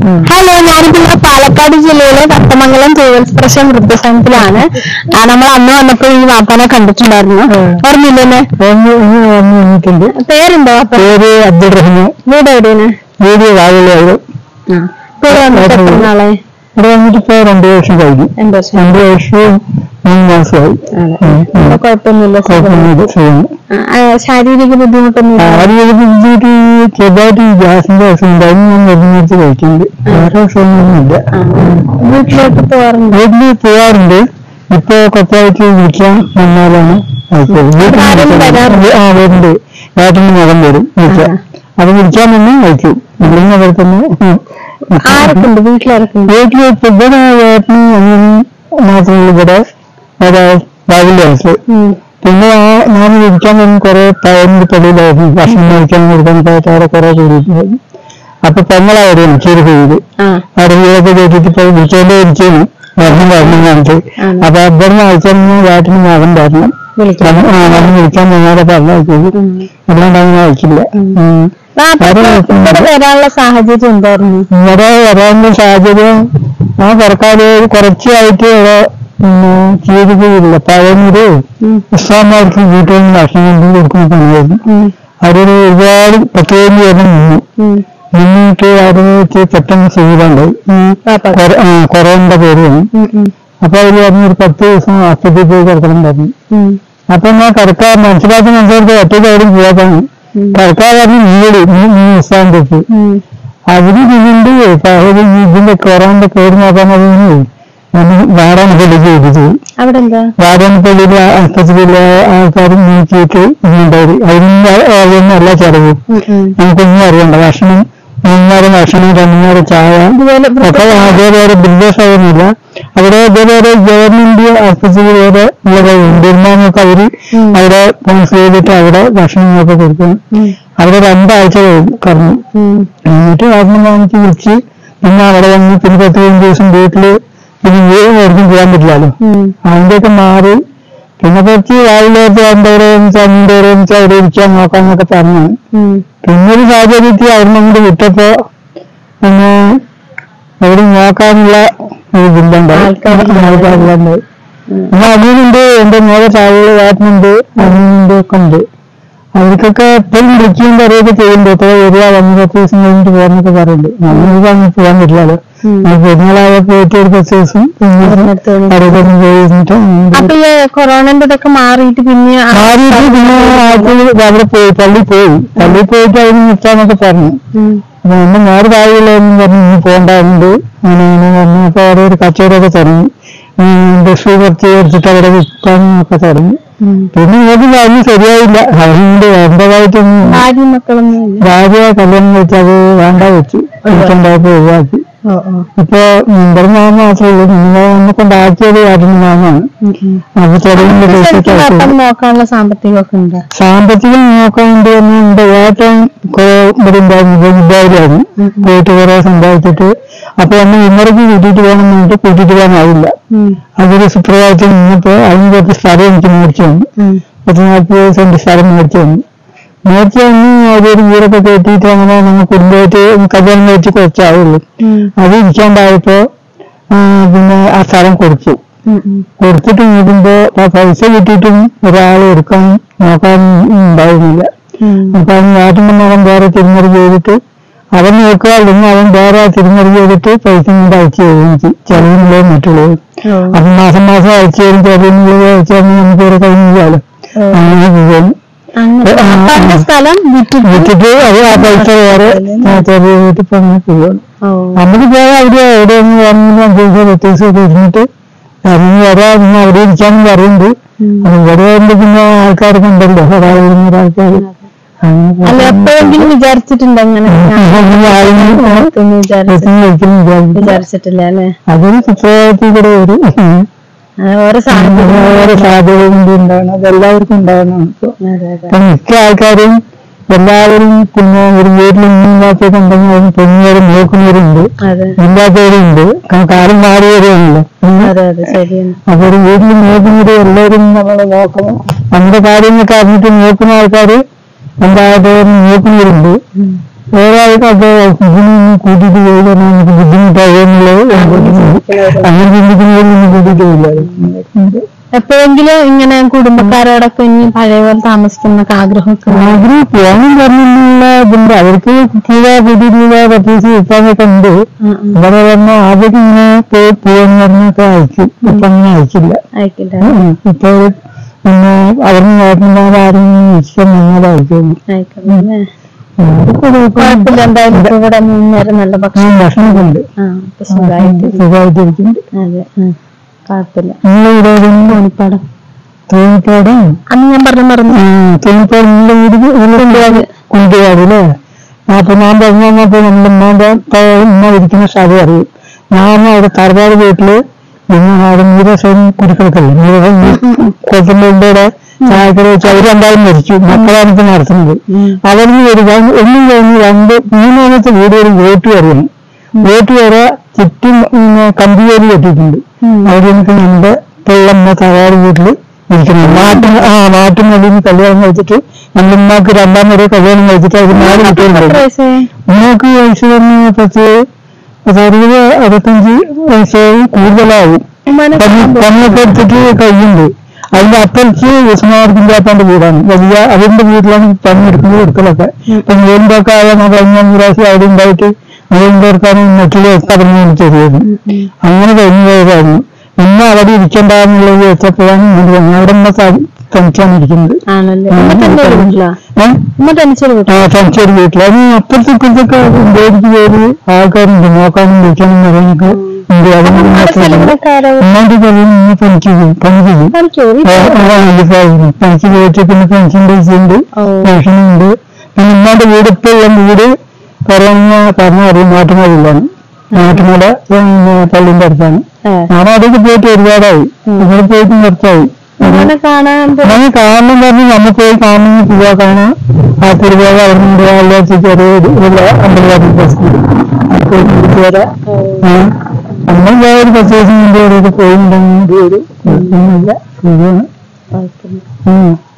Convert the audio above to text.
Hello, ഞാനിപ്പോ പാലക്കാട് ജില്ലയിലെ കട്ടമംഗലം തൂവൽസ്പർശം വൃദ്ധസദനത്തിലാണ്. നമ്മൾ അന്ന് വന്നപ്പോ ഈ വാപ്പാനെ കണ്ടിട്ടുണ്ടായിരുന്നു. ഓർമ്മയില്ലേ? പേരുണ്ടോ? പേര് അബ്ദുൾ റഹ്മാൻ. വീട് എവിടെയാണ്? വീട് വാഴയിലായിരുന്നു. നാളെ ഇവിടെ വന്നിട്ട് ഇപ്പൊ 2 വർഷം കഴിഞ്ഞു. 2 വർഷവും 3 മാസമായി. കുഴപ്പമൊന്നുമില്ല. ശാരീരിക ബുദ്ധിമുട്ടൊന്നും ശാരീരിക ബുദ്ധിമുട്ട് ചെറുതായിട്ട് ഗ്യാസിന്റെ അസുഖം ഉണ്ടായിരുന്നു. ഞാൻ മരുന്ന് കഴിക്കുന്നുണ്ട്. വേറെ അസുഖങ്ങളൊന്നുമില്ല. വീട്ടിലോട്ട് പോകാറുണ്ട്? വീട്ടിൽ പോകാറുണ്ട്. ഇപ്പൊ കുറച്ചായിട്ട് വിളിക്കാൻ വന്നാലാണ് വരുന്നുണ്ട്. ഏട്ടന് മകൻ വരും വിളിക്കാൻ. അത് വിളിക്കാൻ തന്നെ കഴിക്കും. അല്ലെങ്കിൽ അവിടെ തന്നെ ആരൊക്കെയുണ്ട്? വീട്ടിലിറക്കുണ്ട്. വീട്ടില് ഇവിടെ ഏട്ടനും അനിയനും മാത്രമേ ഇവിടെ രാവിലെ ആയിട്ട്. പിന്നെ ഞാൻ വിളിക്കാൻ തന്നെ കുറെ ടൈമിന്റെ തൊഴിലായിരുന്നു. ഭക്ഷണം കഴിക്കാൻ കൊടുക്കാനായിട്ട് അവിടെ കുറെ കൂടിയിട്ടുണ്ടായിരുന്നു. അപ്പൊ പെങ്ങളായിരുന്നു ചെറു വീട്. അവിടെ വീടൊക്കെ കേട്ടിട്ട് ഇപ്പൊ വിളിച്ചോണ്ട് വിളിച്ചേന് വരണം കാണിട്ട്. അപ്പൊ അവിടുന്ന് അയച്ചാൽ ഏട്ടന് മകൻ വരണം. വിളിക്കാൻ ഞങ്ങളുടെ പറഞ്ഞയച്ചത് അല്ലാണ്ട് അങ്ങനെ അയച്ചില്ല. വരാനുള്ള സാഹചര്യം എന്തായിരുന്നു? ഇവിടെ വരാനുള്ള സാഹചര്യം ഞാൻ സർക്കാര് കുറച്ചായിട്ട് ഇവിടെ ചെയ്തിട്ടില്ല. പഴയൊരു ഇസ്ലാമാർക്ക് വീട്ടിൽ നിന്ന് ഭക്ഷണം കൊണ്ടു കൊടുക്കുന്ന പണിയായിരുന്നു. അവരൊരു ഒരുപാട് 10 പേര് നിന്നിട്ട് അവർക്ക് പെട്ടെന്ന് സുഖമുണ്ടായി. കൊറോണയുടെ പേര് വന്നു. അപ്പൊ അവര് പറഞ്ഞ ഒരു 10 ദിവസം ആശുപത്രിയിൽ പോയി കിടക്കണം പറഞ്ഞു. അപ്പൊ ഞാൻ കിടക്കാൻ മനസ്സിലാക്കി ഒറ്റയ്ക്ക് അവിടെ പോകാൻ സർക്കാർ പറഞ്ഞ് നീ ഇസ്ലാമിലേക്ക് അതിന് പിന്നീട് ഇതിന്റെ കൊറോണയുടെ പേര് നോക്കാൻ കഴിഞ്ഞു. വാടാനപ്പള്ളിക്ക് എഴുതിച്ചു. വാടാനപ്പള്ളിയിലെ ആശുപത്രിയിലെ ആൾക്കാർ നീക്കിയിട്ട് ഇന്നുണ്ടായി. അതിന് എല്ലാ ചെലവും നമുക്കൊന്നും അറിയണ്ട. ഭക്ഷണം 3 നേരം ഭക്ഷണം, 2 നേരം ചായ ഒക്കെ അതേപോലെ ബിൽഡേഴ്സായിരുന്നില്ല. അവിടെ ഇതേപോലെ ഗവൺമെന്റ് ആശുപത്രിയിൽ വേറെ ഉള്ളതുണ്ട്. ഇരുന്നാമൊക്കെ അവര് അവിടെ സ്പോൺസർ ചെയ്തിട്ട് അവിടെ ഭക്ഷണങ്ങളൊക്കെ കൊടുക്കും. അവിടെ 2 ആഴ്ച കറങ്ങി. എന്നിട്ട് ഭക്ഷണം വാങ്ങിച്ച് വിളിച്ച് പിന്നെ അവിടെ വന്ന് പിന്നെ 10-15 ദിവസം വീട്ടില് പിന്നെ ഓർക്കും ചെയ്യാൻ പറ്റില്ലല്ലോ. അതിന്റെയൊക്കെ മാറി പിന്നെ കുറച്ച് രാവിലെ എന്തോരോന്ന് അവിടെ ഇരിക്കാൻ നോക്കാന്നൊക്കെ പറഞ്ഞു. പിന്നൊരു സാഹചര്യത്തിൽ അവിടെ നിന്ന് വിട്ടപ്പോ പിന്നെ അവിടെ നോക്കാനുള്ള ഇതില്ലുണ്ടായി. ആൾക്കാരുണ്ട്. പിന്നെ അനിയനുണ്ട്, എന്റെ മോളെ താഴെ ഏട്ടനുണ്ട്, അനിയനുണ്ട് ഒക്കെ ഉണ്ട്. അവർക്കൊക്കെ എപ്പോഴും വിളിക്കുകയും പറയുകയൊക്കെ ചെയ്യുന്നുണ്ട്. എത്ര വരിക 1-10 ദിവസം കഴിഞ്ഞിട്ട് പോകാന്നൊക്കെ പറയുന്നുണ്ട്. നമ്മൾക്ക് അങ്ങനെ പോകാൻ പറ്റില്ലല്ലോ. പെരുന്നാളായ പോയിട്ട് ഒരു 10 ദിവസം അവിടേക്കൊന്നും പോയിട്ട് കൊറോണന്റെ ഇതൊക്കെ മാറിയിട്ട് പിന്നെ അവിടെ പോയി പള്ളിയിൽ പോയിട്ട് അതിന് നിൽക്കാന്നൊക്കെ പറഞ്ഞു. അപ്പൊ എന്റെ മാറി താഴെയുള്ളതെന്ന് പറഞ്ഞു ഇനി പോകണ്ടാവുന്നുണ്ട്. അങ്ങനെ പറഞ്ഞു. അപ്പൊ അവിടെ ഒരു കച്ചവടമൊക്കെ തുടങ്ങി. ബസ് കുറച്ച് എടുത്തിട്ട് അവിടെ വിൽക്കാനൊക്കെ തുടങ്ങി. പിന്നെ ഏത് കാര്യം ശരിയായില്ല. അതുകൊണ്ട് വേണ്ടതായിട്ടൊന്നും ഭാര്യ കല്യാണം കഴിച്ച് അത് വേണ്ട വെച്ചു. എനിക്കുണ്ടായപ്പോ ഒഴിവാക്കി. ഇപ്പൊ നിന്റെ മാമ മാത്രമേ ഉള്ളൂ. നിങ്ങളെ എന്നെ കൊണ്ടാക്കിയത് ഏട്ടന് മാമാണ്. അത് തുടങ്ങുന്ന നോക്കാനുള്ള സാമ്പത്തികം നോക്കാനുണ്ട്. എന്റെ ഏട്ടൻ ഇവിടെ ഉണ്ടായിരുന്നു. ദുബായിലായിരുന്നു. പോയിട്ട് കുറെ സമ്പാദിച്ചിട്ട് അപ്പൊ എന്നെ ഇന്നറയ്ക്ക് കൂട്ടിയിട്ട് പോകണം എന്നിട്ട് കൂട്ടിയിട്ട് പോകാനാവില്ല. അതൊരു സുപ്രഭാതത്തിൽ നിന്നപ്പോ അതിന് കുറച്ച് സ്ഥലം എനിക്ക് മേടിച്ചു തന്നു. 40 സെന്റ് സ്ഥലം മേടിച്ചു തന്നു. അതൊരു വീടൊക്കെ കെട്ടിയിട്ട് അങ്ങനെ ഞങ്ങൾ കുടുംബമായിട്ട് കല്യാണം കഴിച്ച് കുറച്ചാവുള്ളൂ. അത് ഇരിക്കാണ്ടായപ്പോ പിന്നെ ആ സ്ഥലം കൊടുത്തിട്ട് നോക്കുമ്പോ ആ പൈസ കിട്ടിയിട്ടും ഒരാൾ എടുക്കാൻ നോക്കാൻ ഉണ്ടായിരുന്നില്ല. അപ്പൊ അവൻ ഏട്ടന്റെ മകൻ വേറെ തിരിമറി ചെയ്തിട്ട് അവൻ നോക്കുക, അല്ലെങ്കിൽ അവൻ വേറെ തിരിമറി ചെയ്തിട്ട് പൈസ കൊണ്ട് അയച്ചു തരും ചെലവിനുള്ളത് മറ്റുള്ളത്. അപ്പൊ മാസം അയച്ചു തരും. ചെലവിനുള്ളത് അയച്ചാൽ നമുക്ക് ഇവിടെ കഴിഞ്ഞാലോ. അങ്ങനെ പോകും. വിറ്റിട്ട് അത് ആ പൈസ വേറെ ചെറിയ വീട്ടിൽ തന്നെ പോവാണ്. നമുക്ക് പോയാൽ അവിടെ എവിടെയൊന്നും വന്നിട്ട് 5 ദിവസം 10 ദിവസമൊക്കെ ഇരുന്നിട്ട് ഇറങ്ങി വരാൻ പിന്നെ അവിടെ ഇരിക്കാനും പറയുന്നുണ്ട്. അത് ഇവിടെ വരുമ്പോ പിന്നെ ആൾക്കാരൊക്കെ ഉണ്ടല്ലോ, ഒരാൾക്കാർ അതൊരു സുപ്രഭാതത്തിൽ കൂടെ വരും. ഓരോ സാധ്യതയും ഉണ്ടാവണം. അതെല്ലാവർക്കും ഉണ്ടാവണം. അപ്പൊ മിക്ക ആൾക്കാരും എല്ലാവരും പിന്നെ ഒരു വീട്ടിൽ ഇല്ലാത്തൊക്കെ ഉണ്ടെങ്കിൽ അതിന് പെണ്ണുകാരും നോക്കുന്നവരുണ്ട്, ഇല്ലാത്തവരുണ്ട്. കാലം മാറിയവരുണ്ടല്ലോ. അപ്പൊ ഒരു വീട്ടിൽ നോക്കുന്നത് എല്ലാവരും നമ്മളെ നോക്കണം. നമ്മുടെ കാര്യങ്ങളൊക്കെ അറിഞ്ഞിട്ട് നോക്കുന്ന ആൾക്കാര് എന്തായാലും നോക്കുന്നവരുണ്ട്. ഒരാൾക്ക് അത് ഇതിനൊന്നും കൂട്ടിയിട്ട് പോയി നമുക്ക് ബുദ്ധിമുട്ടാകുന്നുള്ളത് അങ്ങനെ ചിന്തിക്കുന്നതിലൊന്നും കൂട്ടിയിട്ട് പോയില്ല. എപ്പോഴെങ്കിലും ഇങ്ങനെ കുടുംബക്കാരോടൊക്കെ ഇനി പഴയ പോലെ താമസിക്കുന്ന ആഗ്രഹമൊക്കെ പോകാനും പറഞ്ഞിട്ടുള്ള ഇതുണ്ട്. അവർക്ക് പുതിയ പർച്ചേസ് വെക്കാനൊക്കെ ഉണ്ട്. അവരെ പറഞ്ഞാൽ ആദ്യം ഇങ്ങനെ പോവാന്ന് പറഞ്ഞൊക്കെ അയക്കും. ഇപ്പൊ അങ്ങനെ അയക്കില്ല. ഇപ്പൊ പിന്നെ അവരുടെ നാട്ടിൽ ആരും ഇഷ്ടം ഞങ്ങൾ അയക്കുന്നു. നല്ല ഭക്ഷണമൊക്കെ ഉണ്ട്. സുഖമായിട്ടിരിക്കുന്നുണ്ട്. തോണിപ്പാടം അന്ന് ഞാൻ പറഞ്ഞു തോണിപ്പാട് കൊണ്ടുപോകാറില്ലേ? അപ്പൊ ഞാൻ പറഞ്ഞു കഴിഞ്ഞപ്പോ നമ്മുടെ ഉമ്മ ഇരിക്കുന്ന സ്ഥലം അറിയും. ഞാൻ അവിടെ തറവാട് വീട്ടില് അവിടെ നീരസം കുരുക്കൾക്കല്ലേ കൊച്ചുമ്പോ ചായക്കട വെച്ച് അവർ രണ്ടാളും മരിച്ചു. മക്കളാണ് നടത്തുന്നത്. അവരിൽ ഒരു ഒന്നും കഴിഞ്ഞ് മൂന്നാമത്തെ വീട് ഒരു വോട്ട് വരെയാണ്. വോട്ട് വരെ ചുറ്റും കമ്പിവേലി കെട്ടിയിട്ടുണ്ട്. അവിടെ എനിക്ക് നമ്മുടെ പിള്ളമ്മ തറവാട് വീട്ടില് ഇരിക്കണം. നാട്ടിനുള്ളിൽ കല്യാണം കഴിച്ചിട്ട് നമ്മുടെ ഉമ്മാക്ക് രണ്ടാമത് കല്യാണം കഴിച്ചിട്ട് അവർ 4 കുട്ടികളുണ്ടായിരുന്നു. ഉമ്മാക്ക് വയസ്സ് പറഞ്ഞ 65 വയസ്സായി കൂടുതലാവും. പണിയൊക്കെ എടുത്തിട്ട് കഴിയുന്നുണ്ട്. അതിന്റെ അപ്പുറത്ത് ഉസ്മാർക്കിന്റെ അപ്പന്റെ വീടാണ്. വലിയ അതിന്റെ വീട്ടിലാണ് പണിയെടുക്കുന്നത് കൊടുക്കലൊക്കെ. ഇപ്പൊ വീടിന്റെയൊക്കെ ആയ കഴിഞ്ഞ പ്രാവശ്യം അവിടെ ഉണ്ടായിട്ട് വീടിന്റെക്കാനും നെറ്റില് പറഞ്ഞു ചെറിയത് അങ്ങനെ കഴിഞ്ഞു പോയതായിരുന്നു. പിന്നെ അവിടെ ഇരിക്കണ്ടെന്നുള്ളത് വെച്ചപ്പോഴാണ് അവിടെ തനിച്ചാണ് ഇരിക്കുന്നത്. തനിച്ചൊരു വീട്ടിൽ അതിന് അപ്പുറത്തെ ഇപ്പുറത്തൊക്കെ ജോലിക്ക് പോയി ആൾക്കാരുണ്ട് നോക്കാനും വിളിക്കാനും പറയാനൊക്കെ ഉണ്ട്. ഉമ്മാന്റെ കഴിയും പണിക്ക് പോയിട്ട് പിന്നെ പെൻഷൻ പൈസ ഉണ്ട്, പെൻഷനുണ്ട്. പിന്നെ ഉമ്മാന്റെ വീട് ഇപ്പോഴുള്ള വീട് പറഞ്ഞറിയും നാട്ടുമലയിലാണ്. നാട്ടുമല പള്ളിന്റെ അടുത്താണ്. ഞാൻ അവിടേക്ക് പോയിട്ട് ഒരുപാടായി. ഇവിടെ പോയിട്ട് കുറച്ചായി. അങ്ങനെ കാണണം പറഞ്ഞ് നമ്മൾ പോയി കാണുന്ന പോവാ കാണാം. ആ തിരുവേദ അവിടെ ചെറിയ അമ്പലവാടി സ്കൂൾ വരാം. നമ്മൾ ഒരു പർച്ചേസിന് വേണ്ടി പോയിട്ടുണ്ടെങ്കിൽ ഒരു കുഴപ്പമൊന്നുമില്ല. ശരിയാണ്.